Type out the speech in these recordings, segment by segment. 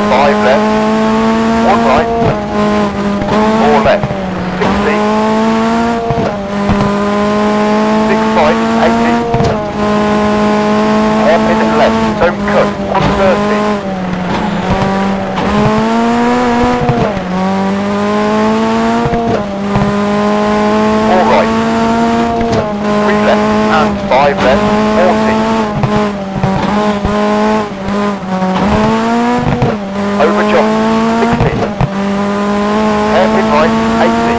5 left, 1 right, 4 left, 60, 6 right, 80, hairpin left, don't cut, 130, 4 right, 3 left and 5 left, 40, over jump, 60, hairpin right, 80,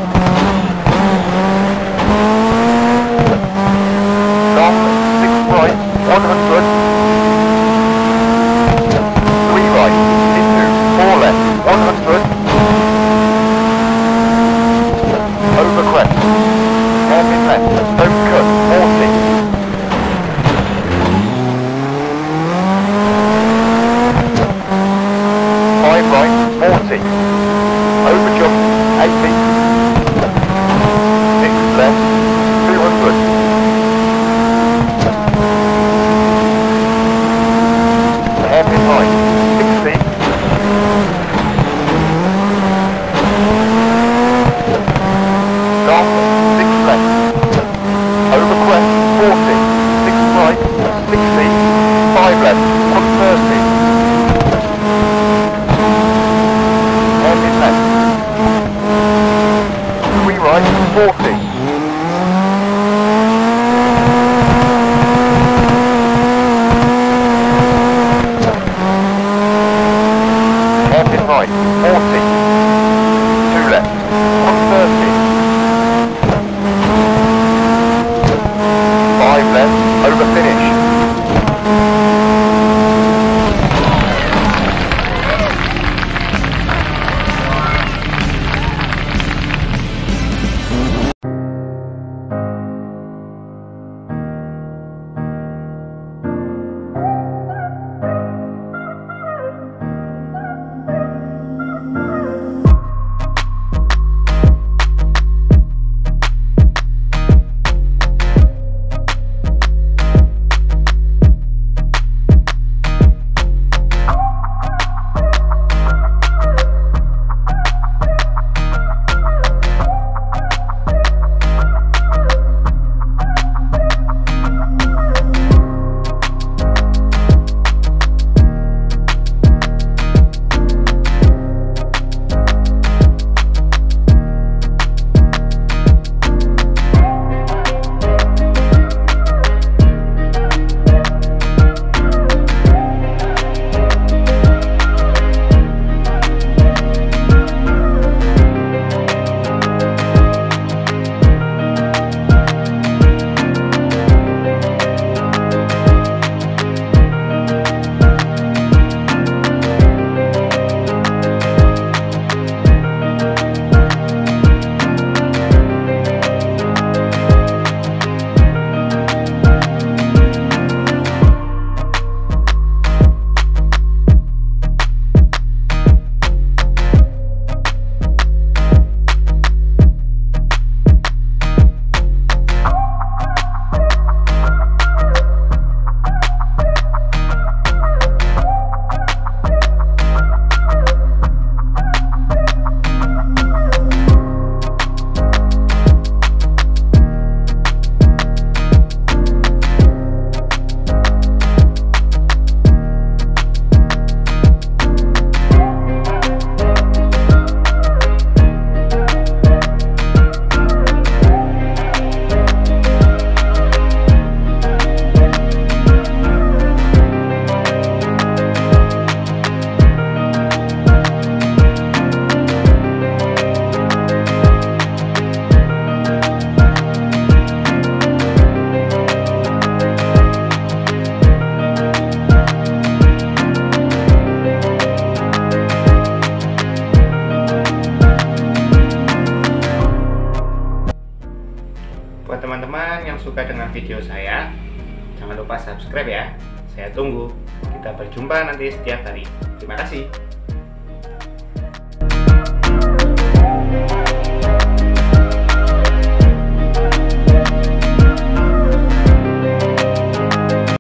stop, 6 right, 100, 3 right, into, 4 left, 100, over crest, hairpin left, don't cut, 40, 5 right, 40, over jump, 80, 6 left, 200, hairpin right, 60, stop, 6 left, over crest, 40, 6 right, 60, 5 left, 130, hairpin left, 3 right, 40, hairpin right, 40, 2 left, 130, 5 left, over finish. teman-teman yang suka dengan video saya, jangan lupa subscribe ya. Saya tunggu. Kita berjumpa nanti setiap hari. Terima kasih.